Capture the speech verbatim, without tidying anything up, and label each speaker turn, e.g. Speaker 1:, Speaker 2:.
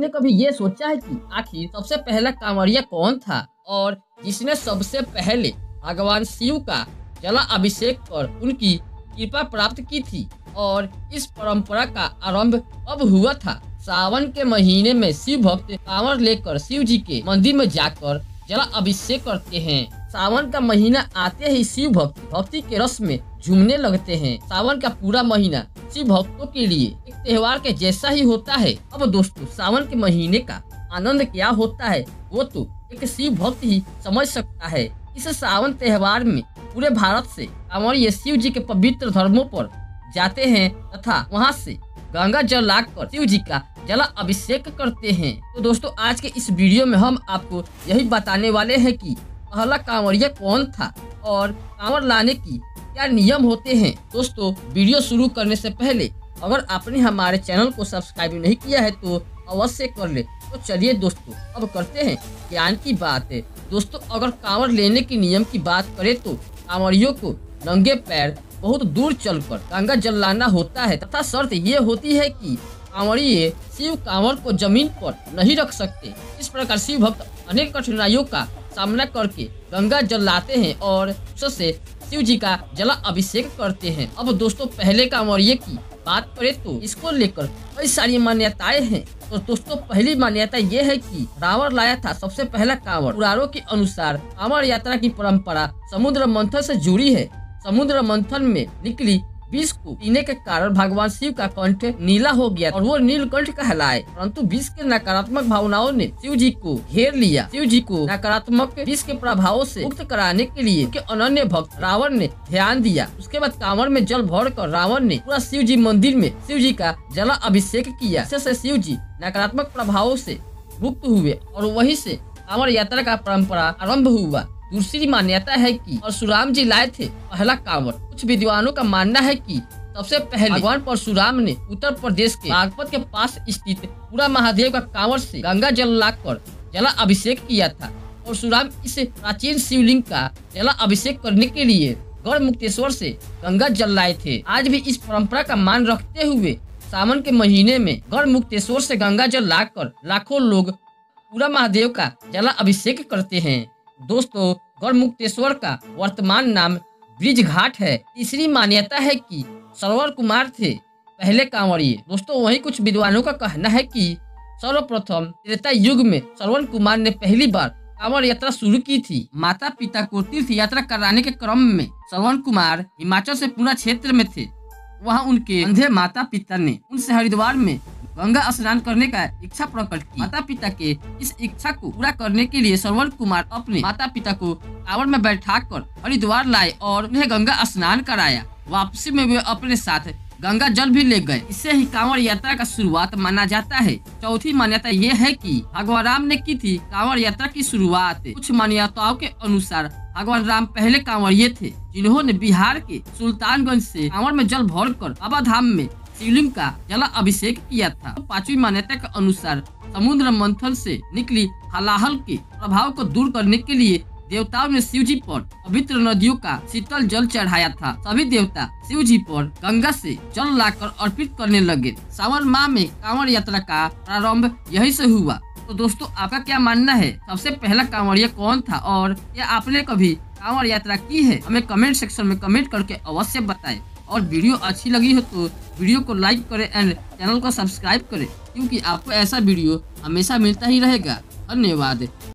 Speaker 1: आपने कभी ये सोचा है कि आखिर सबसे पहला कांवरिया कौन था और जिसने सबसे पहले भगवान शिव का जल अभिषेक कर उनकी कृपा प्राप्त की थी और इस परंपरा का आरंभ कब हुआ था? सावन के महीने में शिव भक्त कांवर लेकर शिव जी के मंदिर में जाकर जल अभिषेक करते हैं। सावन का महीना आते ही शिव भक्त भक्ति के रस में झूमने लगते हैं। सावन का पूरा महीना शिव भक्तों के लिए एक त्योहार के जैसा ही होता है। अब दोस्तों, सावन के महीने का आनंद क्या होता है वो तो एक शिव भक्त ही समझ सकता है। इस सावन त्योहार में पूरे भारत से कांवरिये शिव जी के पवित्र धर्मों पर जाते हैं तथा वहां से गंगा जल लाकर शिव जी का जल अभिषेक करते हैं। तो दोस्तों, आज के इस वीडियो में हम आपको यही बताने वाले हैं कि पहला कांवरिया कौन था और कांवर लाने की क्या नियम होते हैं। दोस्तों, वीडियो शुरू करने से पहले अगर आपने हमारे चैनल को सब्सक्राइब नहीं किया है तो अवश्य कर ले। तो चलिए दोस्तों, अब करते हैं ज्ञान की बात है। दोस्तों, अगर कांवर लेने के नियम की बात करें तो कांवरियों को नंगे पैर बहुत दूर चलकर गंगा जल लाना होता है तथा शर्त ये होती है कि कांवरिये शिव कांवर को जमीन पर नहीं रख सकते। इस प्रकार शिव भक्त अनेक कठिनाइयों का सामना करके गंगा जल लाते हैं और उससे शिव जी का जल अभिषेक करते हैं। अब दोस्तों, पहले कांवरिये की बात करें तो इसको लेकर कई सारी मान्यताएं हैं। तो दोस्तों, पहली मान्यता ये है कि रावण लाया था सबसे पहला कांवर। पुराणों के अनुसार कांवर यात्रा की परंपरा समुद्र मंथन से जुड़ी है। समुद्र मंथन में निकली विष को पीने के कारण भगवान शिव का कंठ नीला हो गया और वो नीलकंठ कहलाए। परंतु विष के नकारात्मक भावनाओं ने शिव जी को घेर लिया। शिव जी को नकारात्मक विष के प्रभावों से मुक्त कराने के लिए के अनन्य भक्त रावण ने ध्यान दिया। उसके बाद कांवर में जल भर कर रावण ने पूरा शिव जी मंदिर में शिव जी का जल अभिषेक किया। इससे शिव जी नकारात्मक प्रभावों से मुक्त हुए और वहीं से कांवर यात्रा का परंपरा आरंभ हुआ। दूसरी मान्यता है कि परशुराम जी लाए थे पहला कांवर। कुछ विद्वानों का मानना है कि सबसे पहले भगवान परशुराम ने उत्तर प्रदेश के बागपत के पास स्थित पूरा महादेव का कांवर से गंगा जल लाकर जल अभिषेक किया था। परशुराम इस प्राचीन शिवलिंग का जल अभिषेक करने के लिए गढ़ मुक्तेश्वर से गंगा जल लाए थे। आज भी इस परंपरा का मान रखते हुए सावन के महीने में गढ़ मुक्तेश्वर से गंगा जल लाकर लाखों लोग पूरा महादेव का जल अभिषेक करते हैं। दोस्तों, गढ़ मुक्तेश्वर का वर्तमान नाम ब्रिज घाट है। तीसरी मान्यता है कि श्रवण कुमार थे पहले कांवरिये। दोस्तों, वहीं कुछ विद्वानों का कहना है कि सर्वप्रथम त्रेता युग में श्रवण कुमार ने पहली बार कांवर यात्रा शुरू की थी। माता पिता को तीर्थ यात्रा कराने के क्रम में श्रवण कुमार हिमाचल से पूरा क्षेत्र में थे। वहाँ उनके अंधे माता पिता ने उनसे हरिद्वार में गंगा स्नान करने का इच्छा प्रकट की। माता पिता के इस इच्छा को पूरा करने के लिए श्रवण कुमार अपने माता पिता को कांवर में बैठाकर हरिद्वार लाए और उन्हें गंगा स्नान कराया। वापसी में वे अपने साथ गंगा जल भी ले गए। इससे ही कांवर यात्रा का शुरुआत माना जाता है। चौथी मान्यता ये है कि भगवान राम ने की थी कांवर यात्रा की शुरुआत। कुछ मान्यताओं के अनुसार भगवान राम पहले कांवरिये थे जिन्होंने बिहार के सुल्तानगंज से कांवर में जल भरकर बाबा धाम में शिवलिंग का जल अभिषेक किया था। तो पांचवी मान्यता के अनुसार समुद्र मंथन से निकली हलाहल के प्रभाव को दूर करने के लिए देवताओं ने शिव जी पर पवित्र नदियों का शीतल जल चढ़ाया था। सभी देवता शिव जी पर गंगा से जल लाकर अर्पित करने लगे। सावन माह में कांवर यात्रा का प्रारंभ यही से हुआ। तो दोस्तों, आपका क्या मानना है, सबसे पहला कांवरिया कौन था और क्या आपने कभी कांवर यात्रा की है? हमें कमेंट सेक्शन में कमेंट करके अवश्य बताएं। और वीडियो अच्छी लगी हो तो वीडियो को लाइक करें एंड चैनल को सब्सक्राइब करें, क्योंकि आपको ऐसा वीडियो हमेशा मिलता ही रहेगा। धन्यवाद।